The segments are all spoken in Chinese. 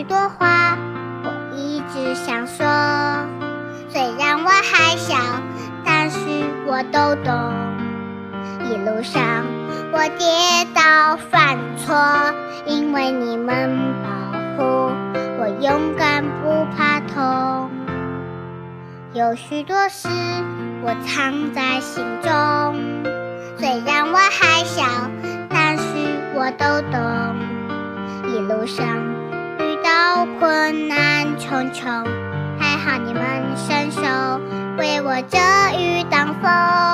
多话我一直想说，虽然我还小，但是我都懂。一路上我跌倒犯错，因为你们保护我，勇敢不怕痛。有许多事我藏在心中，虽然我还小，但是我都懂。一路上遇到困难重重，还好你们伸手为我遮雨挡风。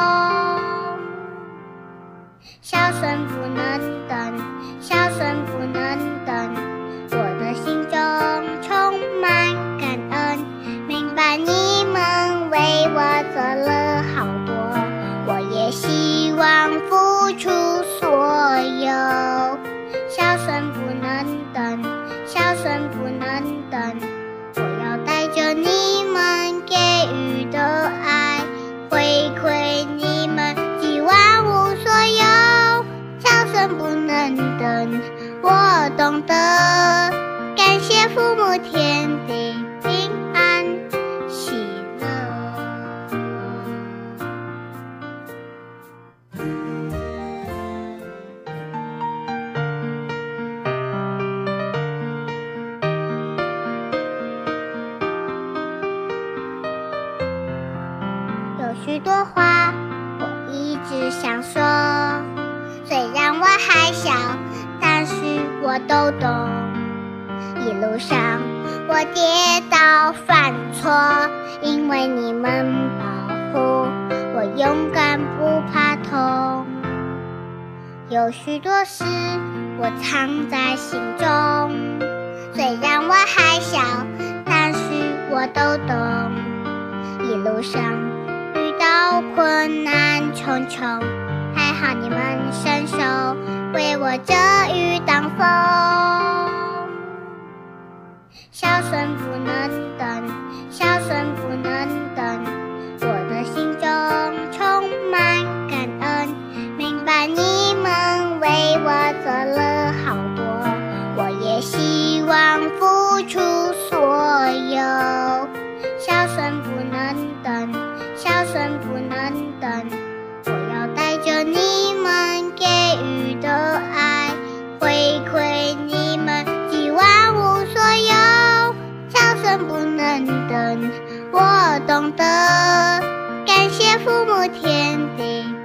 孝顺不能等，孝顺不能等，我的心中充满感恩，明白你们为我做了好多，我也希望付出所有。孝顺不能等，孝顺不能等，我要带着你们给予的爱，回馈你们几万无所有。孝顺不能等，我懂得，感谢父母天地平安喜乐。有许多话我一直想说，虽然我还小，但是我都懂。一路上我跌倒犯错，因为你们保护我，勇敢不怕痛。有许多事我藏在心中，虽然我还小，但是我都懂。一路上遇到困难重重，还好你们伸手为我遮雨挡风。孝顺不能等，孝顺不能等，我的心中充满感恩，明白你们为我做了好多，我也希望付出所有。孝顺不能等，孝顺不能等，我要带着你们给予的爱，回馈你们几万无所有。孝顺不能等，我懂得，感谢父母天地